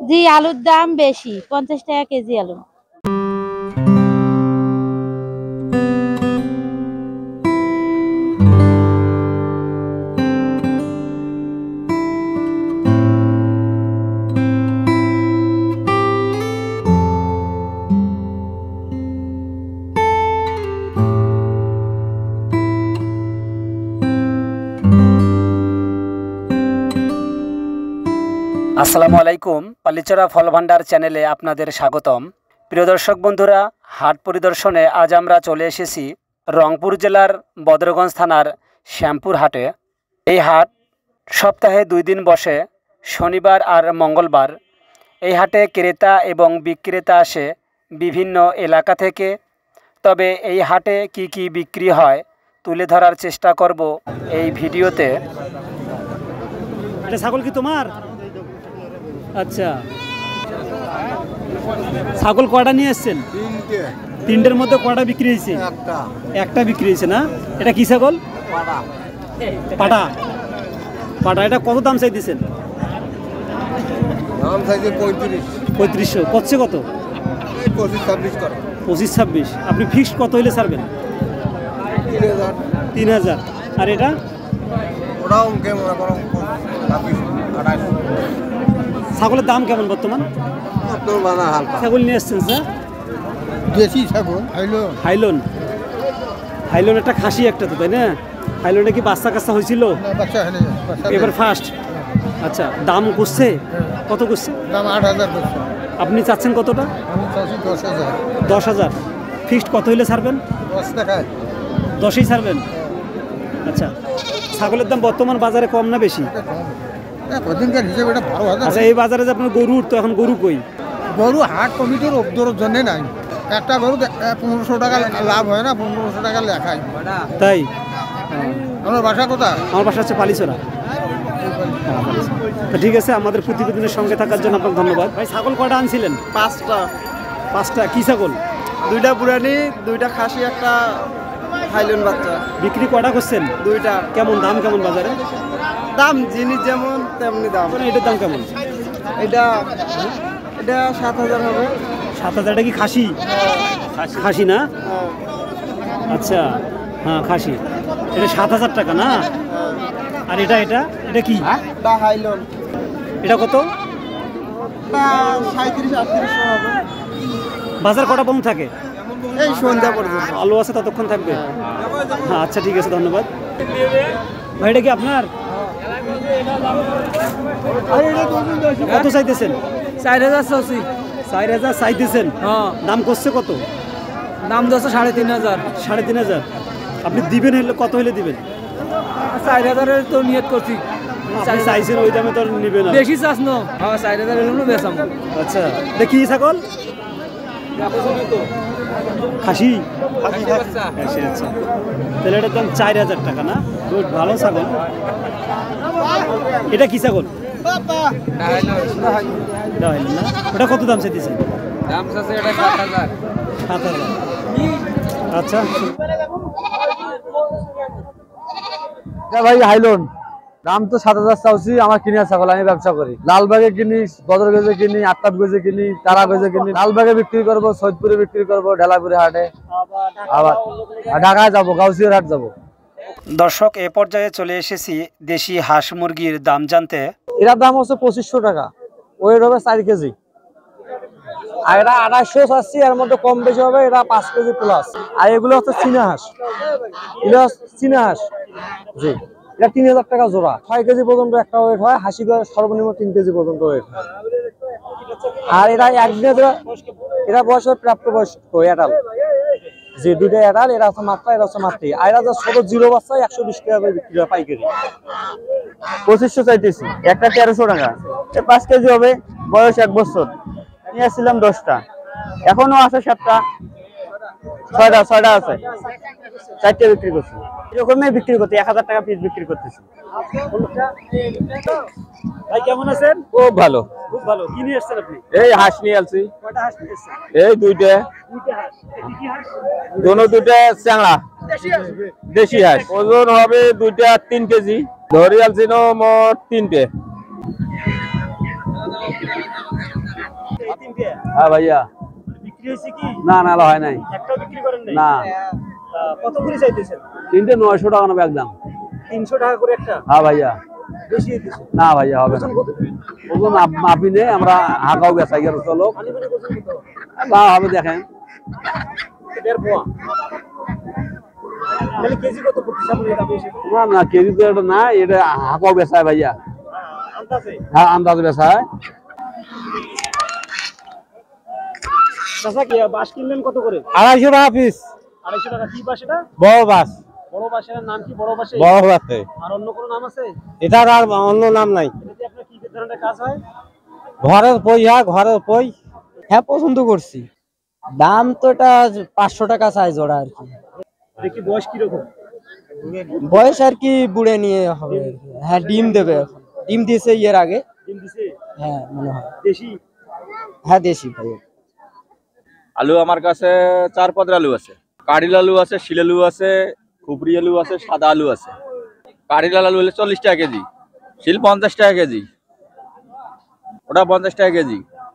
জি, আলুর দাম বেশি, 50 টাকা কেজি আলু। আসসালামু আলাইকুম, পালিচরা ফল ভান্ডার চ্যানেলে আপনাদের স্বাগতম। প্রিয় দর্শক বন্ধুরা, হাট পরিদর্শনে আজ আমরা চলে এসেছি রংপুর জেলার বদরগঞ্জ থানার শ্যামপুর হাটে। এই হাট সপ্তাহে 2 দিন বসে, শনিবার আর মঙ্গলবার। এই হাটে ক্রেতা এবং বিক্রেতা আসে বিভিন্ন এলাকা থেকে। তবে এই হাটে কি কি বিক্রি হয় তুলে ধরার চেষ্টা করব এই ভিডিওতে। এটা ছাগল কি তোমার? আচ্ছা, ছাগল কয়টা নিয়ে এসছেন? তিনটের মধ্যে কয়টা বিক্রি হয়েছে? একটা বিক্রি হয়েছে না? এটা কি ছাগল? পাটা। পাটা। এটা কত দাম চাইতেছেন? দাম চাইছে 3500। করছে কত? 25-26। আপনি ফিক্সড কত হইলে ছাড়বেন? 3000। আর এটা? ওটাও কেমন ছাগলের দাম কেমন বর্তমান? ছাগল নিয়ে এসছেন স্যার? দেশি ছাগল হাইলন। হাইলন একটা খাসি একটা তো, তাই না? হাইলনে কি বাচ্চা কাচ্চা হয়েছিল? এবার ফার্স্ট। আচ্ছা, দাম করছে কত? করছে দাম 8000 করছে। আপনি চাচ্ছেন কতটা? আমি চাচ্ছি 10000। 10000। ফিক্সড কত হইলে ছাড়বেন? 10 টাকায়। 10ই ছাড়বেন। আচ্ছা, ছাগলের দাম বর্তমান বাজারে কম না বেশি? কদিনকার হিসেবে এটা 12000। আচ্ছা, এই বাজারে যে আপনার গরুর, তো এখন গরু কই? গরু হাট কমিটির অবদরের জন্য নাই। একটা গরু 1500 টাকা লাভ হয় না, 1500 টাকা লেখায়। তাই? আমার বাসা কোথায়? আমার বাসা হচ্ছে পালিচরা। তো ঠিক আছে, আমাদের প্রতিবেদনের সঙ্গে থাকার জন্য আপনাকে ধন্যবাদ। ভাই, ছাগল কয়টা আনছিলেন? 5টা। কি ছাগল? 2টা বুড়ানি, 2টা খাসি, একটা হাইলন বাচ্চা। বিক্রি কয়টা করছেন? 2টা। কেমন দাম কেমন বাজারে? দাম জিনিস যেমন তেমনি দাম। এটার দাম কেমন? এটা 7000 হবে। 7000 টাকা কি খাসি? খাসি না? আচ্ছা, হ্যাঁ খাসি। এটা 7000 টাকা না? আর এটা কি? এটা হাইলন। এটা কত? এটা 37-38 হবে। বাজার কটা পর্যন্ত থাকে? এই সন্ধ্যা পর্যন্ত। আলু আছে ততক্ষণ থাকবে? হ্যাঁ, আচ্ছা ঠিক আছে, ধন্যবাদ। ভাই, এটা কি আপনার? কত চাইতেছেন? 4000 চাচ্ছি। 4000 চাইতেছেন? দাম করছে কত? দাম দিচ্ছে 3500। 3500। আপনি দিবেন হলে কত হলে দিবেন? 4000 তো নিয়ত করছি। আপনি চাইছেন ওই দামে তো নিবেন না। বেশি চাস না? হ্যাঁ, 4000 হলো বেচাম। আচ্ছা, দেখি ছাগল খাসি। আচ্ছা, তাহলে এটার দাম 4000 টাকা না? গুড, ভালো ছাগল। এটা কি ছাগল? না, ওটা কত দাম চাইতেছেন? দাম চাচ্ছে এটা 7000। 7000। আচ্ছা ভাই, হাইলন দাম তো 7000 চাচ্ছি। আমার কিনে ছাগল, আমি ব্যবসা করি। লালবাগে কিনি, বদরগঞ্জে কিনি, আফতাবগঞ্জে কিনি, তারাগঞ্জে কিনি। লালবাগে বিক্রি করবো, সৈয়দপুরে বিক্রি করবো, ঢেলাপুরে হাটে, আবার ঢাকায় যাবো, গাউসিয়ার হাট যাবো। দর্শক, এ পর্যায়ে চলে এসেছি দেশি হাঁস মুরগির দাম জানতে। এটার দাম হচ্ছে 2500 টাকা। ওয়েট হবে 4 কেজি। আর এটা 2800 চাচ্ছি, এর মধ্যে কম বেশি হবে। এটা 5 কেজি প্লাস। আর এগুলো হচ্ছে চীনা হাঁস। এগুলো চীনা হাঁস। জি, এটা 3000 টাকা জোড়া। 6 কেজি পর্যন্ত একটা ওয়েট হয়। হাসি করে সর্বনিম্ন 3 কেজি পর্যন্ত ওয়েট হয়। আর এরা একদিনে এরা বয়সের প্রাপ্ত বয়স্ক অ্যাডাল্ট। জি, 2টা অ্যাডাল্ট। এরা হচ্ছে মাত্রা, এরা হচ্ছে মাতৃ। আর এরা ছোট জিরো বাচ্চা 120 টাকা করে বিক্রি হয় পাইকারি। 2500 চাইতেছি। একটা 1300 টাকা। 5 কেজি হবে, বয়স 1 বছর। নিয়েছিলাম 10টা, এখনো আছে 7টা। 6টা আছে, 4টে বিক্রি করছি। এরকমই বিক্রি করতে 1000 টাকা পিস বিক্রি করতেছি। ভাই, কেমন আছেন? খুব ভালো। খুব ভালো। কি নিয়ে এসেছেন আপনি? এই হাঁস নিয়ে আসছি। কয়টা হাঁস নিয়ে এসেছেন? এই 2টা। দোনো 2টা চাংড়া দেশি হাঁস। ওজন হবে 2টা 3 কেজি। ধরে আলছিল মোট 3টে। হ্যাঁ ভাইয়া। বিক্রি হয়েছে কি? না না হয় নাই, একটাও বিক্রি করেন নাই? না। কত করে চাইতেছেন? তিনটে 900 টাকা নেবে একদম। 300 টাকা করে একটা? হ্যাঁ ভাইয়া। বেশি দিতেছেন? না ভাইয়া হবে না, ওজন মাপি নেই আমরা, হাঁকাও বেচাই গেল চলো না হবে দেখেন। 1.5 পোয়া। তাহলে কেজি কত পড়তেছে আপনার এটা বেশি? না না কেজি তো এটা না, এটা হাঁকাও বেচায় ভাইয়া। আন্দাজে? হ্যাঁ আন্দাজ বেচায়। চাচা কি বাঁশ কিনলেন কত করে? 250 টাকা পিস। 250 টাকা। কি বাঁশ এটা? বড় বাস। বড় বাঁশের নাম কি? বড় বাঁশে? বড় বাসে। আর অন্য কোনো নাম আছে? এটার আর অন্য নাম নাই। এটাতে আপনার কি ধরনের কাজ হয়? ঘরের পই, হ্যাঁ ঘরের পই। হ্যাঁ পছন্দ করছি। দাম তো এটা 500 টাকা চাই জোড়া আর কি। দেখি বয়স কি রকম? বয়স আর কি বুড়ে নিয়ে হবে। হ্যাঁ ডিম দেবে এখন, ডিম দিয়েছে এর আগে। ডিম দিছে? হ্যাঁ মনে হয় দেশি? হ্যাঁ দেশি ভাই। আলু আমার কাছে 4 পদের আলু আছে, কারিল আলু আছে, শিল আলু আছে, খুপরি আলু আছে, সাদা আলু আছে। কারিল আলু হলে 40 টাকা কেজি, শিল 50 টাকা কেজি, ওটা 50 টাকা কেজি।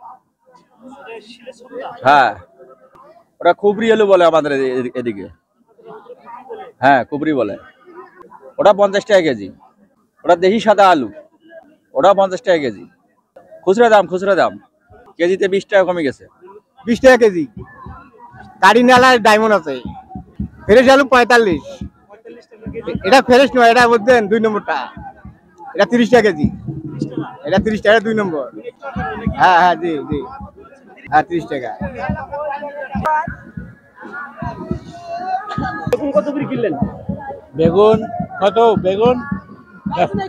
হ্যাঁ ওটা খুপরি আলু বলে আমাদের এদিকে। হ্যাঁ খুপরি বলে, ওটা 50 টাকা কেজি। ওটা দেশি সাদা আলু, ওটা 50 টাকা কেজি। খুচরা দাম কেজিতে 20 টাকা কমে গেছে। 20 টাকা কেজি। কারিনালা ডায়মন্ড আছে, ফ্রেশ আলু 45। এটা ফ্রেশ নয়, এটা বুঝছেন 2 নম্বরটা, এটা 30 টাকা কেজি। এটা 30 টাকা 2 নম্বর। হ্যাঁ হ্যাঁ জি জি, হ্যাঁ 30 টাকা। বেগুন কত করে কিনলেন? বেগুন কত? বেগুন 15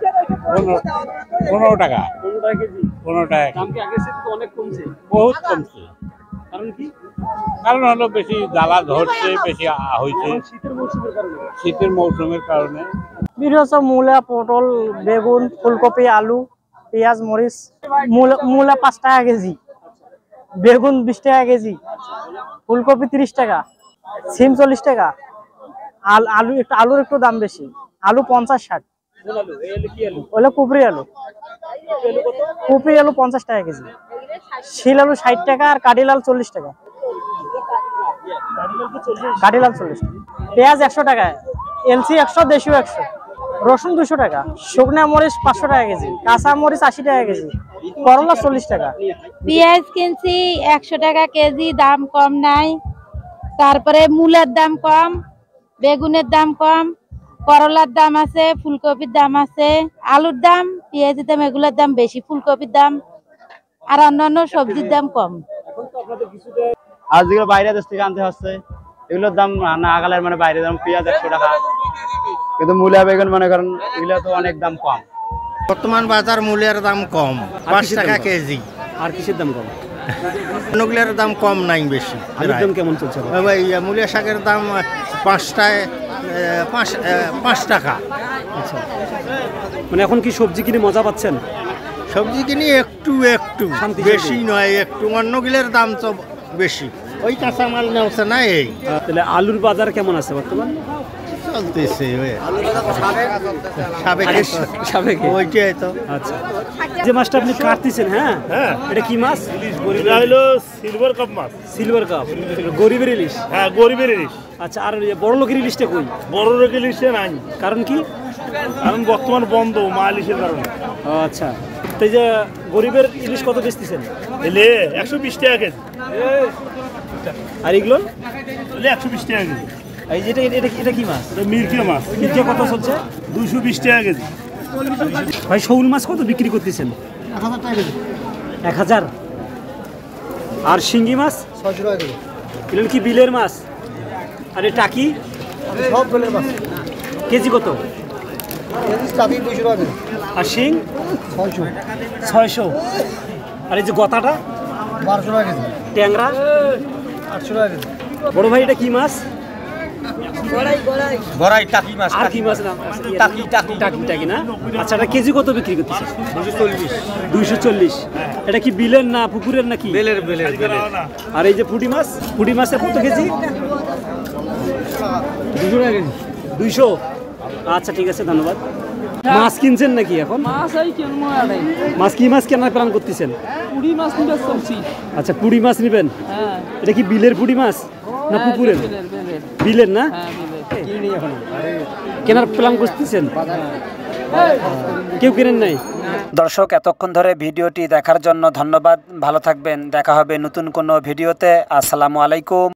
টাকা। 15 টাকা কেজি। 15 টাকা দাম কি আগের চেয়ে তো অনেক কমছে? বহুত কমছে। কারণ কি? কারণ হলো বেশি জ্বালা ধরছে, বেশি হয়েছে এখন শীতের মৌসুমের কারণে। শীতের মৌসুমের কারণে। হচ্ছে মূলা, পটল, বেগুন, ফুলকপি, আলু, পেঁয়াজ, মরিচ। মূলা 5 টাকা কেজি, বেগুন 20 টাকা কেজি, ফুলকপি 30 টাকা, সিম 40 টাকা। আলুর একটু দাম বেশি, আলু 50-60। কোন আলু? এই আলু কি আলু? ওগুলো কুপরি আলু। কুপরি আলু 50 টাকা কেজি, শিল আলু 60 টাকা, আর কাঠি লাল 40 টাকা। কাঠি লাল 40 টাকা। পেঁয়াজ 100 টাকা, এলসি 100, দেশিও 100। রসুন 200 টাকা, শুকনা মরিচ 500 টাকা কেজি, কাঁচা মরিচ 80 টাকা কেজি, করলা 40 টাকা। পেঁয়াজ কিনছি 100 টাকা কেজি, দাম কম নাই। তারপরে মূলার দাম কম, বেগুনের দাম কম, করলার দাম আছে, ফুলকপির দাম আছে, আলুর দাম, পেঁয়াজের দাম, এগুলোর দাম বেশি, ফুলকপির দাম আর অন্যান্য সবজির দাম কম। আর যেগুলো বাইরে দেশ থেকে আনতে হচ্ছে এগুলোর দাম না আগালের মানে বাইরে দাম পেঁয়াজ 100 টাকা, কিন্তু মূলা বেগুন মনে করেন এগুলো তো অনেক দাম কম। বর্তমান বাজার মূল্যের দাম কম, 5 টাকা কেজি। আর কিসের দাম কম? অনুগুলের দাম কম নাই বেশি। আলুর দাম কেমন চলছে? মূলা শাকের দাম 5টায় 5 টাকা। আচ্ছা, মানে এখন কি সবজি কিনে মজা পাচ্ছেন? সবজি কিনি একটু শান্তি বেশি নয়, একটু। অন্যগুলোর দাম তো বেশি, ওই কাঁচামাল নেওয়া না। এই তাহলে আলুর বাজার কেমন আছে বর্তমান? চলতেছে সাবেকে। ওইটাই তো। আচ্ছা, যে মাছটা আপনি কাটতেছেন, হ্যাঁ এটা কি মাছ? হলো সিলভার কাপ মাছ। সিলভার কাপ, গরিবের ইলিশ। হ্যাঁ গরিবের ইলিশ। আচ্ছা, আর বড় লোকের ইলিশটা কই? বড় লোকের ইলিশে নাই, কারণ কি? কারণ বর্তমান বন্ধ মা ইলিশের কারণে। আচ্ছা, তাই যে গরিবের ইলিশ কত বেচতেছেন? এলে 120 টাকা কেজি, আর এগুলো? এলে 120 টাকা কেজি। এই যেটা এটা কি মাছ? মিরকিয়া মাছ। মিরকিয়া কত চলছে? 220 টাকা কেজি। ভাই শৌল মাছ কত বিক্রি করতেছেন? 1000 টাকা কেজি। 1000। আর শিঙ্গি মাছ? 600 টাকা কেজি। এগুলো কি বিলের মাছ? আর এই টাকি? সব বিলের মাছ। কেজি কত? কেজি টাকি 200 টাকা কেজি। আর শিং? 600। আর এই যে গতাটা? 1200 টাকা কেজি। ট্যাংরা? 800 টাকা কেজি। বড় ভাই এটা কি মাছ? গড়াই টাকি মাছ। আর কি মাছ নাম? টাকি না? আচ্ছা, এটা কেজি কত বিক্রি করতেছে? 240। এটা কি বিলের না পুকুরের নাকি? বেলের। আর এই যে পুঁটি মাছের কত কেজি? 200 টাকা কেজি। 200। আচ্ছা ঠিক আছে, ধন্যবাদ। মাছ কিনছেন নাকি এখন? মাছ এই কিনবো আরে মাছ কি মাছ কেনার প্ল্যান করতেছেন? পুঁটি মাছ নিবে চলছি। আচ্ছা, পুঁটি মাছ নেবেন? হ্যাঁ। এটা কি বিলের পুঁটি মাছ না পুকুরের? বিলের না? হ্যাঁ বিলের। কিনি এখন কেনার প্ল্যান করতেছেন? কেউ কেনেন নাই? দর্শক, এতক্ষণ ধরে ভিডিওটি দেখার জন্য ধন্যবাদ। ভালো থাকবেন, দেখা হবে নতুন কোনো ভিডিওতে। আসসালামু আলাইকুম।